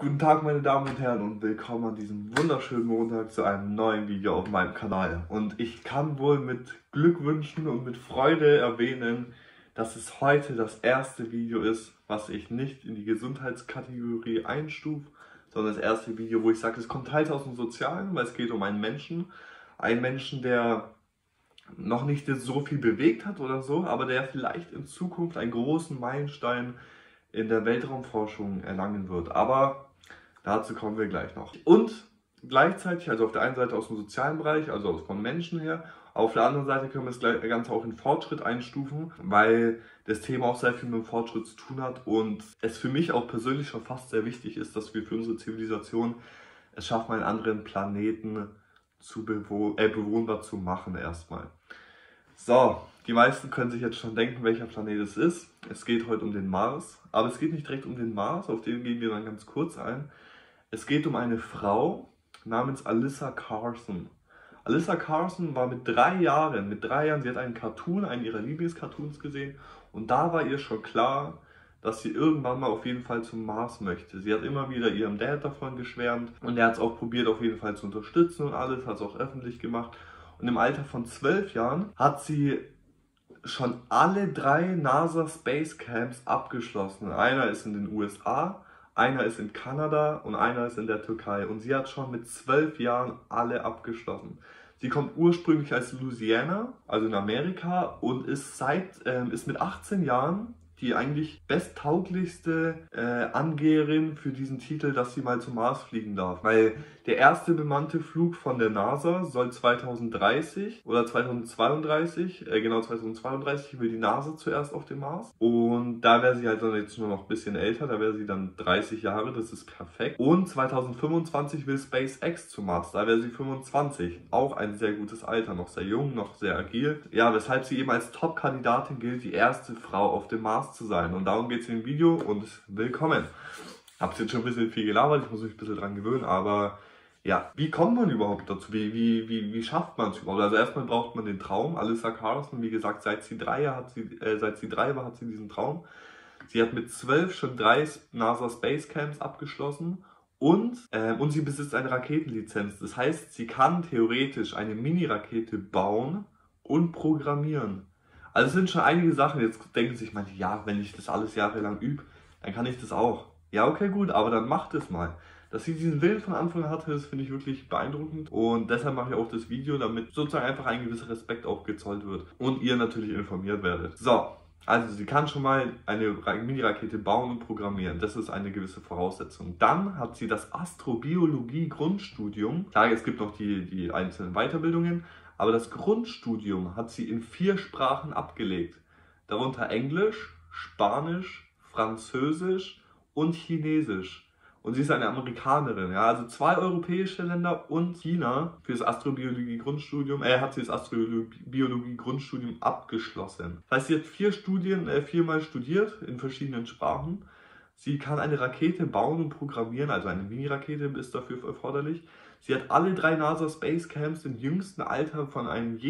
Guten Tag meine Damen und Herren und willkommen an diesem wunderschönen Montag zu einem neuen Video auf meinem Kanal. Und ich kann wohl mit Glückwünschen und mit Freude erwähnen, dass es heute das erste Video ist, was ich nicht in die Gesundheitskategorie einstufe, sondern das erste Video, wo ich sage, es kommt teils aus dem Sozialen, weil es geht um einen Menschen, der noch nicht so viel bewegt hat oder so, aber der vielleicht in Zukunft einen großen Meilenstein in der Weltraumforschung erlangen wird. Aber dazu kommen wir gleich noch. Und gleichzeitig, also auf der einen Seite aus dem sozialen Bereich, also von Menschen her, auf der anderen Seite können wir das Ganze auch in Fortschritt einstufen, weil das Thema auch sehr viel mit dem Fortschritt zu tun hat und es für mich auch persönlich schon fast sehr wichtig ist, dass wir für unsere Zivilisation es schaffen, einen anderen Planeten bewohnbar zu machen erstmal. So, die meisten können sich jetzt schon denken, welcher Planet es ist. Es geht heute um den Mars, aber es geht nicht direkt um den Mars, auf den gehen wir dann ganz kurz ein. Es geht um eine Frau namens Alyssa Carson. Alyssa Carson war mit drei Jahren, sie hat einen Cartoon, einen ihrer Lieblingscartoons gesehen und da war ihr schon klar, dass sie irgendwann mal auf jeden Fall zum Mars möchte. Sie hat immer wieder ihrem Dad davon geschwärmt und er hat es auch probiert auf jeden Fall zu unterstützen und alles, hat es auch öffentlich gemacht. Und im Alter von 12 Jahren hat sie schon alle 3 NASA Space Camps abgeschlossen. Einer ist in den USA, einer ist in Kanada und einer ist in der Türkei. Und sie hat schon mit 12 Jahren alle abgeschlossen. Sie kommt ursprünglich aus Louisiana, also in Amerika, und ist mit 18 Jahren die eigentlich besttauglichste Angeherin für diesen Titel, dass sie mal zum Mars fliegen darf. Weil der erste bemannte Flug von der NASA soll 2030 oder 2032, genau 2032 will die NASA zuerst auf den Mars. Und da wäre sie halt dann jetzt nur noch ein bisschen älter, da wäre sie dann 30 Jahre, das ist perfekt. Und 2025 will SpaceX zum Mars, da wäre sie 25. Auch ein sehr gutes Alter, noch sehr jung, noch sehr agil. Ja, weshalb sie eben als Top-Kandidatin gilt, die erste Frau auf dem Mars zu sein. Und darum geht es im Video und willkommen. Hab's jetzt schon ein bisschen viel gelabert, ich muss mich ein bisschen dran gewöhnen, aber ja, wie kommt man überhaupt dazu? Wie schafft man es überhaupt? Also erstmal braucht man den Traum. Alyssa Carson, wie gesagt, seit sie 3 war, hat sie diesen Traum. Sie hat mit 12 schon 3 NASA Space Camps abgeschlossen und sie besitzt eine Raketenlizenz. Das heißt, sie kann theoretisch eine Mini-Rakete bauen und programmieren. Also es sind schon einige Sachen, jetzt denken sich manche, ja, wenn ich das alles jahrelang übe, dann kann ich das auch. Ja, okay, gut, aber dann macht es mal. Dass sie diesen Willen von Anfang an hatte, das finde ich wirklich beeindruckend. Und deshalb mache ich auch das Video, damit sozusagen einfach ein gewisser Respekt auch gezollt wird. Und ihr natürlich informiert werdet. So, also sie kann schon mal eine Mini-Rakete bauen und programmieren. Das ist eine gewisse Voraussetzung. Dann hat sie das Astrobiologie-Grundstudium. Klar, es gibt noch die einzelnen Weiterbildungen. Aber das Grundstudium hat sie in 4 Sprachen abgelegt. Darunter Englisch, Spanisch, Französisch und Chinesisch. Und sie ist eine Amerikanerin, ja, also 2 europäische Länder und China für das Astrobiologie-Grundstudium, hat sie das Astrobiologie-Grundstudium abgeschlossen. Das heißt, sie hat 4 Mal studiert in verschiedenen Sprachen. Sie kann eine Rakete bauen und programmieren, also eine Mini-Rakete ist dafür erforderlich. Sie hat alle 3 NASA Space Camps im jüngsten Alter von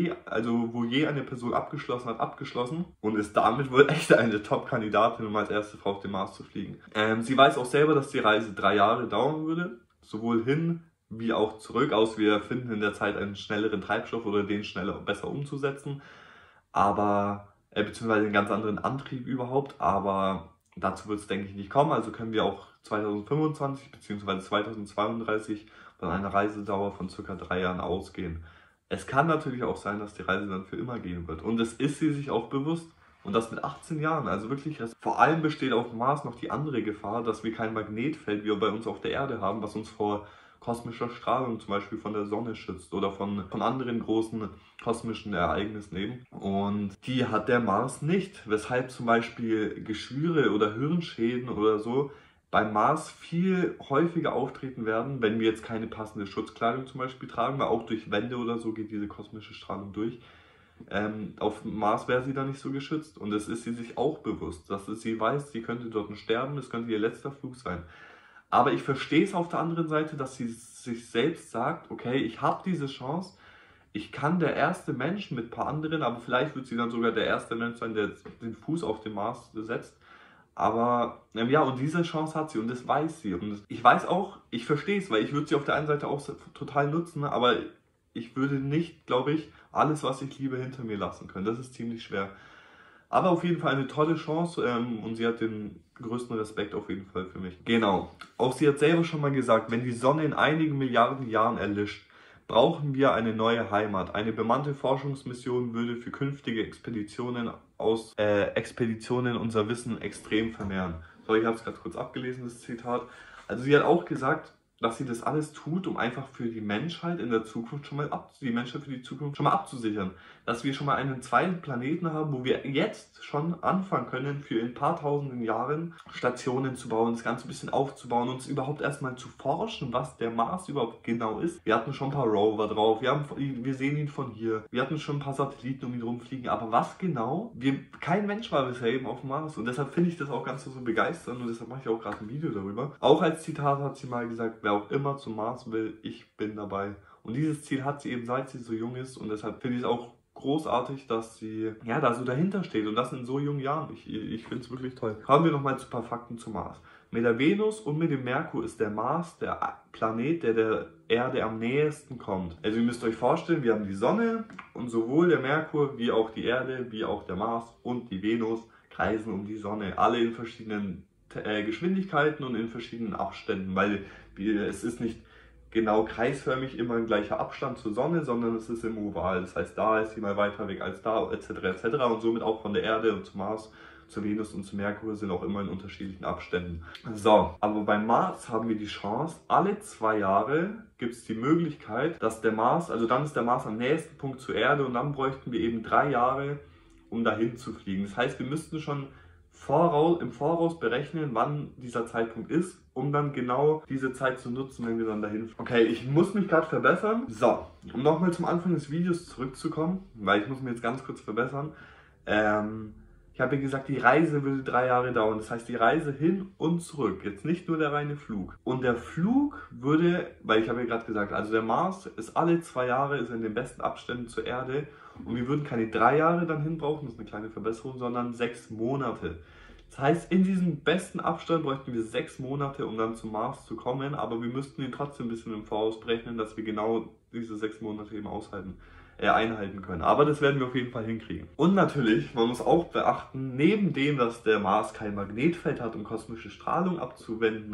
wo je eine Person abgeschlossen hat, abgeschlossen und ist damit wohl echt eine Top-Kandidatin, um als erste Frau auf den Mars zu fliegen. Sie weiß auch selber, dass die Reise 3 Jahre dauern würde, sowohl hin wie auch zurück, aus wir finden in der Zeit einen schnelleren Treibstoff oder den schneller besser umzusetzen, aber beziehungsweise einen ganz anderen Antrieb überhaupt, aber dazu wird es, denke ich, nicht kommen, also können wir auch 2025 bzw. 2032 von einer Reisedauer von ca. 3 Jahren ausgehen. Es kann natürlich auch sein, dass die Reise dann für immer gehen wird. Und das ist sie sich auch bewusst. Und das mit 18 Jahren. Also wirklich, vor allem besteht auf dem Mars noch die andere Gefahr, dass wir kein Magnetfeld wie wir bei uns auf der Erde haben, was uns vor kosmischer Strahlung zum Beispiel von der Sonne schützt oder von anderen großen kosmischen Ereignissen eben. Und die hat der Mars nicht, weshalb zum Beispiel Geschwüre oder Hirnschäden oder so beim Mars viel häufiger auftreten werden, wenn wir jetzt keine passende Schutzkleidung zum Beispiel tragen, weil auch durch Wände oder so geht diese kosmische Strahlung durch. Auf dem Mars wäre sie da nicht so geschützt und das ist sie sich auch bewusst, dass sie weiß, sie könnte dort sterben, es könnte ihr letzter Flug sein. Aber ich verstehe es auf der anderen Seite, dass sie sich selbst sagt, okay, ich habe diese Chance, ich kann der erste Mensch mit ein paar anderen, aber vielleicht wird sie dann sogar der erste Mensch sein, der den Fuß auf den Mars setzt. Aber ja, und diese Chance hat sie und das weiß sie. Und ich weiß auch, ich verstehe es, weil ich würde sie auf der einen Seite auch total nutzen, aber ich würde nicht, glaube ich, alles, was ich liebe, hinter mir lassen können. Das ist ziemlich schwer. Aber auf jeden Fall eine tolle Chance und sie hat den größten Respekt auf jeden Fall für mich. Genau. Auch sie hat selber schon mal gesagt, wenn die Sonne in einigen Milliarden Jahren erlischt, brauchen wir eine neue Heimat. Eine bemannte Forschungsmission würde für künftige Expeditionen unser Wissen extrem vermehren. So, ich habe es gerade kurz abgelesen, das Zitat. Also sie hat auch gesagt, dass sie das alles tut, um einfach für die Menschheit in der Zukunft schon mal abzusichern. Dass wir schon mal einen zweiten Planeten haben, wo wir jetzt schon anfangen können, für in ein paar tausenden Jahren Stationen zu bauen, das Ganze ein bisschen aufzubauen, uns überhaupt erstmal zu forschen, was der Mars überhaupt genau ist. Wir hatten schon ein paar Rover drauf, wir sehen ihn von hier, wir hatten schon ein paar Satelliten um ihn rumfliegen, aber was genau? Kein Mensch war bisher eben auf dem Mars und deshalb finde ich das auch ganz so begeisternd und deshalb mache ich auch gerade ein Video darüber. Auch als Zitat hat sie mal gesagt, wer auch immer zum Mars will, ich bin dabei. Und dieses Ziel hat sie eben, seit sie so jung ist und deshalb finde ich es auch großartig, dass sie ja da so dahinter steht und das in so jungen Jahren. Ich finde es wirklich toll. Kommen wir nochmal zu ein paar Fakten zum Mars. Mit der Venus und mit dem Merkur ist der Mars der Planet, der Erde am nächsten kommt. Also ihr müsst euch vorstellen, wir haben die Sonne und sowohl der Merkur wie auch die Erde, wie auch der Mars und die Venus kreisen um die Sonne. Alle in verschiedenen Geschwindigkeiten und in verschiedenen Abständen, weil es ist nicht genau kreisförmig immer ein gleicher Abstand zur Sonne, sondern es ist im Oval. Das heißt, da ist sie mal weiter weg als da, etc. etc. Und somit auch von der Erde und zum Mars, zur Venus und zum Merkur sind auch immer in unterschiedlichen Abständen. So, aber beim Mars haben wir die Chance, alle 2 Jahre gibt es die Möglichkeit, dass der Mars, also dann ist der Mars am nächsten Punkt zur Erde und dann bräuchten wir eben 3 Jahre, um dahin zu fliegen. Das heißt, wir müssten schon im Voraus berechnen, wann dieser Zeitpunkt ist, um dann genau diese Zeit zu nutzen, wenn wir dann dahin fliegen. Okay, ich muss mich gerade verbessern. So, um nochmal zum Anfang des Videos zurückzukommen, weil ich muss mich jetzt ganz kurz verbessern. Ich habe ja gesagt, die Reise würde 3 Jahre dauern. Das heißt, die Reise hin und zurück. Jetzt nicht nur der reine Flug. Und der Flug würde, weil ich habe ja gerade gesagt, also der Mars ist alle 2 Jahre, ist in den besten Abständen zur Erde. Und wir würden keine 3 Jahre dann hin brauchen, das ist eine kleine Verbesserung, sondern 6 Monate. Das heißt, in diesem besten Abstand bräuchten wir 6 Monate, um dann zum Mars zu kommen. Aber wir müssten ihn trotzdem ein bisschen im Voraus berechnen, dass wir genau diese 6 Monate eben einhalten können. Aber das werden wir auf jeden Fall hinkriegen. Und natürlich, man muss auch beachten, neben dem, dass der Mars kein Magnetfeld hat, um kosmische Strahlung abzuwenden,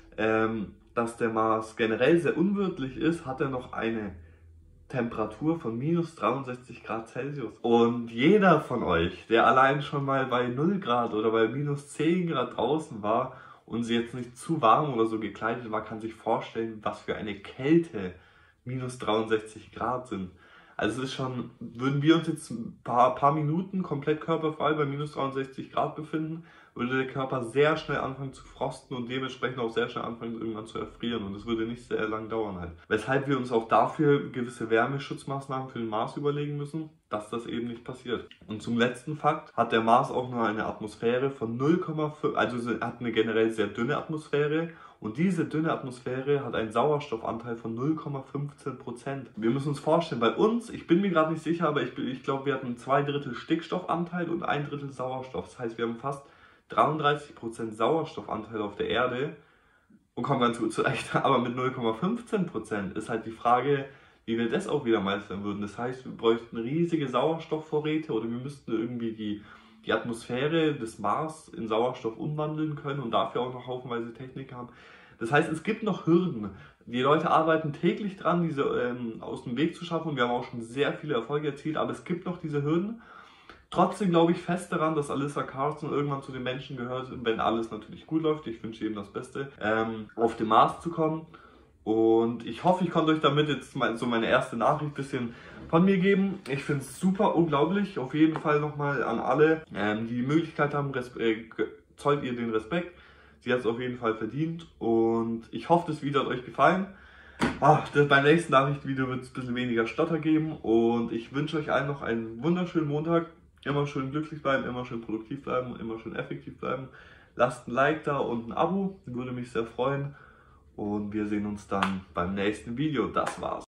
dass der Mars generell sehr unwirtlich ist, hat er noch eine Temperatur von minus 63 Grad Celsius. Und jeder von euch, der allein schon mal bei 0 Grad oder bei minus 10 Grad draußen war und sie jetzt nicht zu warm oder so gekleidet war, kann sich vorstellen, was für eine Kälte minus 63 Grad sind. Also es ist schon, würden wir uns jetzt ein paar Minuten komplett körperfrei bei minus 63 Grad befinden, würde der Körper sehr schnell anfangen zu frosten und dementsprechend auch sehr schnell anfangen irgendwann zu erfrieren und es würde nicht sehr lang dauern halt. Weshalb wir uns auch dafür gewisse Wärmeschutzmaßnahmen für den Mars überlegen müssen, dass das eben nicht passiert. Und zum letzten Fakt hat der Mars auch nur eine Atmosphäre von 0,5, also hat eine generell sehr dünne Atmosphäre. Und diese dünne Atmosphäre hat einen Sauerstoffanteil von 0,15%. Wir müssen uns vorstellen, bei uns, ich bin mir gerade nicht sicher, aber ich glaube, wir hatten 2/3 Stickstoffanteil und 1/3 Sauerstoff. Das heißt, wir haben fast 33% Sauerstoffanteil auf der Erde und kommen ganz gut zurecht. Aber mit 0,15% ist halt die Frage, wie wir das auch wieder meistern würden. Das heißt, wir bräuchten riesige Sauerstoffvorräte oder wir müssten irgendwie die Atmosphäre des Mars in Sauerstoff umwandeln können und dafür auch noch haufenweise Technik haben. Das heißt, es gibt noch Hürden. Die Leute arbeiten täglich dran, diese aus dem Weg zu schaffen und wir haben auch schon sehr viele Erfolge erzielt, aber es gibt noch diese Hürden. Trotzdem glaube ich fest daran, dass Alyssa Carlson irgendwann zu den Menschen gehört, wenn alles natürlich gut läuft, ich wünsche ihm das Beste, auf den Mars zu kommen. Und ich hoffe, ich konnte euch damit jetzt so meine erste Nachricht ein bisschen von mir geben. Ich finde es super unglaublich. Auf jeden Fall nochmal an alle, die die Möglichkeit haben, zollt ihr den Respekt. Sie hat es auf jeden Fall verdient. Und ich hoffe, das Video hat euch gefallen. Beim nächsten Nachrichtenvideo wird es ein bisschen weniger Stotter geben. Und ich wünsche euch allen noch einen wunderschönen Montag. Immer schön glücklich bleiben, immer schön produktiv bleiben und immer schön effektiv bleiben. Lasst ein Like da und ein Abo. Würde mich sehr freuen. Und wir sehen uns dann beim nächsten Video. Das war's.